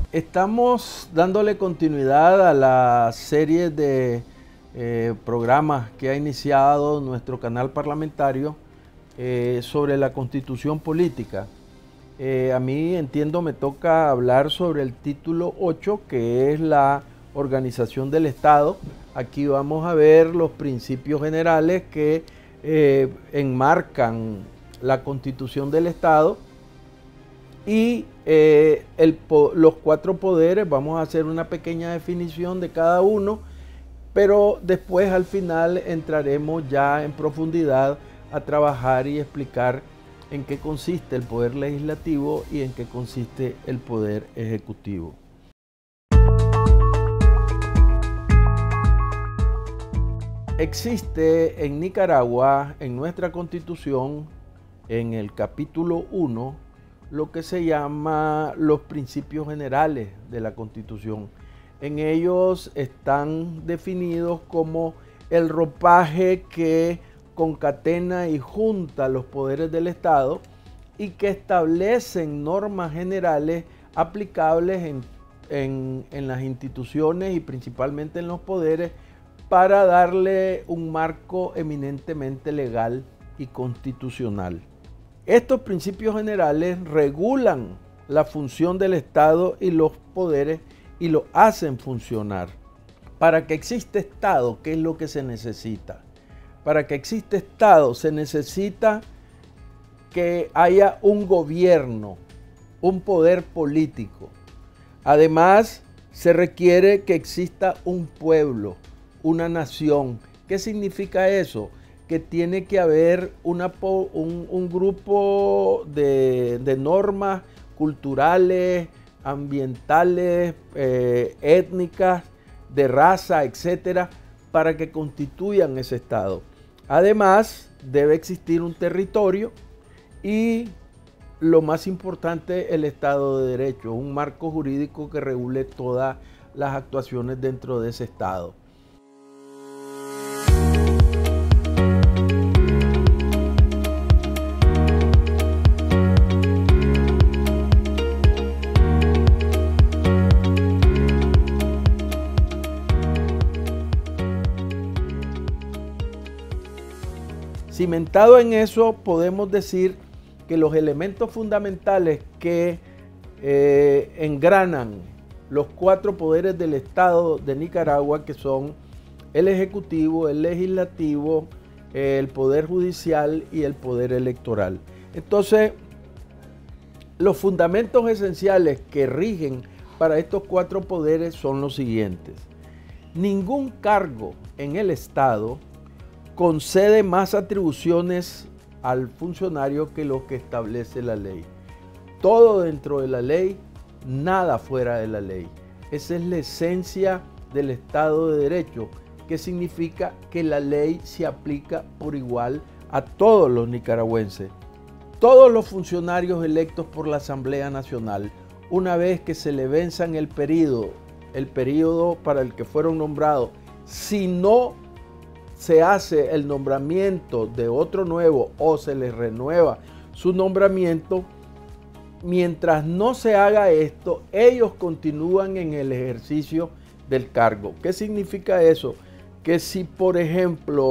Estamos dándole continuidad a la serie de programas que ha iniciado nuestro canal parlamentario sobre la Constitución política. A mí, entiendo, me toca hablar sobre el título 8, que es la organización del Estado. Aquí vamos a ver los principios generales que enmarcan la Constitución del Estado y los 4 poderes. Vamos a hacer una pequeña definición de cada uno, pero después al final entraremos ya en profundidad a trabajar y explicar en qué consiste el poder legislativo y en qué consiste el poder ejecutivo. Existe en Nicaragua, en nuestra Constitución, en el capítulo 1, lo que se llama los principios generales de la Constitución. En ellos están definidos como el ropaje que concatena y junta los poderes del Estado y que establecen normas generales aplicables en las instituciones y principalmente en los poderes para darle un marco eminentemente legal y constitucional. Estos principios generales regulan la función del Estado y los poderes y lo hacen funcionar. Para que exista Estado, ¿qué es lo que se necesita? Para que exista Estado se necesita que haya un gobierno, un poder político. Además, se requiere que exista un pueblo, una nación. ¿Qué significa eso? Que tiene que haber un grupo de normas culturales, ambientales, étnicas, de raza, etcétera, para que constituyan ese Estado. Además, debe existir un territorio y, lo más importante, el Estado de Derecho, un marco jurídico que regule todas las actuaciones dentro de ese Estado. Cimentado en eso, podemos decir que los elementos fundamentales que engranan los 4 poderes del Estado de Nicaragua, que son el Ejecutivo, el Legislativo, el Poder Judicial y el Poder Electoral. Entonces, los fundamentos esenciales que rigen para estos 4 poderes son los siguientes. Ningún cargo en el Estado concede más atribuciones al funcionario que lo que establece la ley. Todo dentro de la ley, nada fuera de la ley. Esa es la esencia del Estado de Derecho, que significa que la ley se aplica por igual a todos los nicaragüenses. Todos los funcionarios electos por la Asamblea Nacional, una vez que se le venzan el periodo para el que fueron nombrados, si no se hace el nombramiento de otro nuevo o se les renueva su nombramiento, mientras no se haga esto, ellos continúan en el ejercicio del cargo. ¿Qué significa eso? Que si, por ejemplo,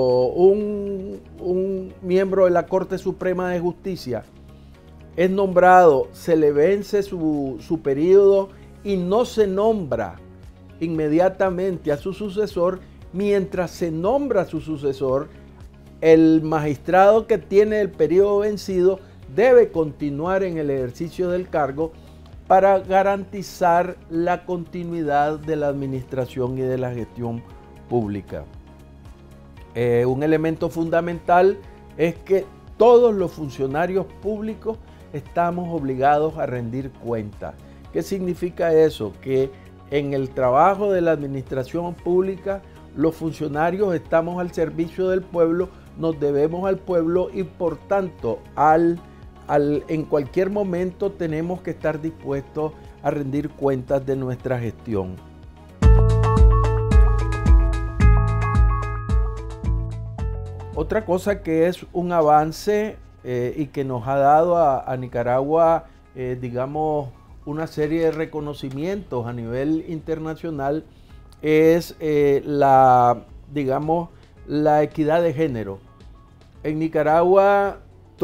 un miembro de la Corte Suprema de Justicia es nombrado, se le vence su periodo y no se nombra inmediatamente a su sucesor, mientras se nombra a su sucesor, el magistrado que tiene el periodo vencido debe continuar en el ejercicio del cargo para garantizar la continuidad de la administración y de la gestión pública. Un elemento fundamental es que todos los funcionarios públicos estamos obligados a rendir cuentas. ¿Qué significa eso? Que en el trabajo de la administración pública, los funcionarios estamos al servicio del pueblo, nos debemos al pueblo y por tanto en cualquier momento tenemos que estar dispuestos a rendir cuentas de nuestra gestión. Otra cosa que es un avance y que nos ha dado a Nicaragua, digamos, una serie de reconocimientos a nivel internacional es digamos, la equidad de género. En Nicaragua,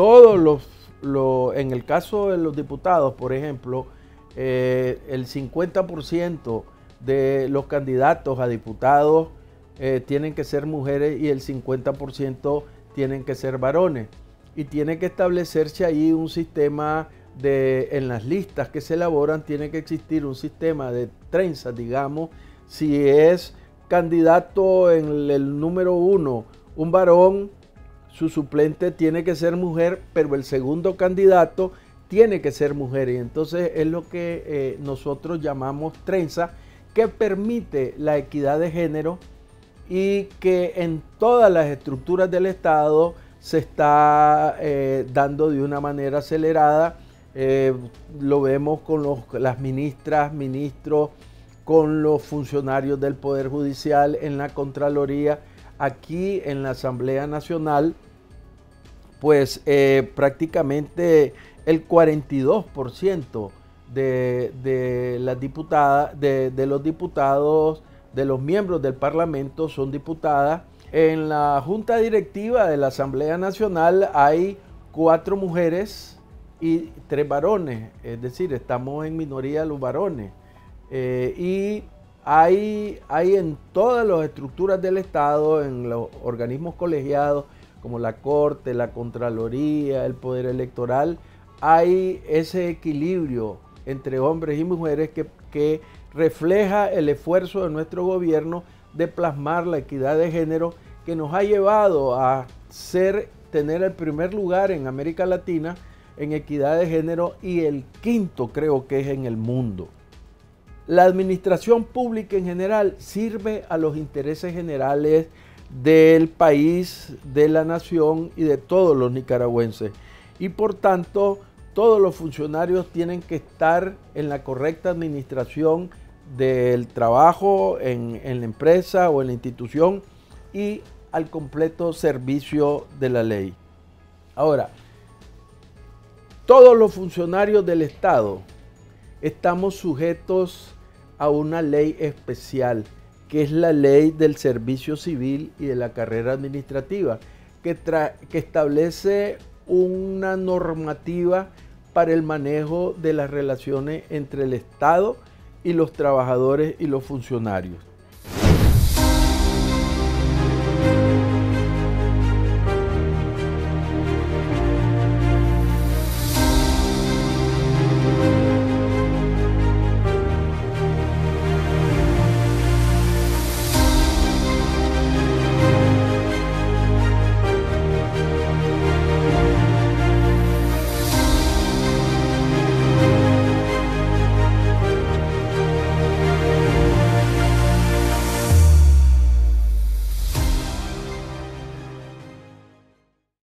en el caso de los diputados, por ejemplo, el 50% de los candidatos a diputados tienen que ser mujeres y el 50% tienen que ser varones. Y tiene que establecerse ahí un sistema en las listas que se elaboran, tiene que existir un sistema de trenzas, digamos. Si es candidato en el número 1 un varón, su suplente tiene que ser mujer, pero el segundo candidato tiene que ser mujer. Y entonces es lo que nosotros llamamos trenza, que permite la equidad de género y que en todas las estructuras del Estado se está dando de una manera acelerada. Lo vemos con las ministras, ministros, con los funcionarios del Poder Judicial, en la Contraloría, aquí en la Asamblea Nacional, pues prácticamente el 42% de las diputadas, de los diputados, de los miembros del Parlamento son diputadas. En la Junta Directiva de la Asamblea Nacional hay 4 mujeres y 3 varones, es decir, estamos en minoría los varones. Y hay en todas las estructuras del Estado, en los organismos colegiados, como la Corte, la Contraloría, el Poder Electoral, hay ese equilibrio entre hombres y mujeres que refleja el esfuerzo de nuestro gobierno de plasmar la equidad de género, que nos ha llevado a tener el primer lugar en América Latina en equidad de género y el 5º creo que es en el mundo. La administración pública en general sirve a los intereses generales del país, de la nación y de todos los nicaragüenses. Y por tanto, todos los funcionarios tienen que estar en la correcta administración del trabajo en la empresa o en la institución y al completo servicio de la ley. Ahora, todos los funcionarios del Estado estamos sujetos a una ley especial, que es la ley del servicio civil y de la carrera administrativa, que establece una normativa para el manejo de las relaciones entre el Estado y los trabajadores y los funcionarios.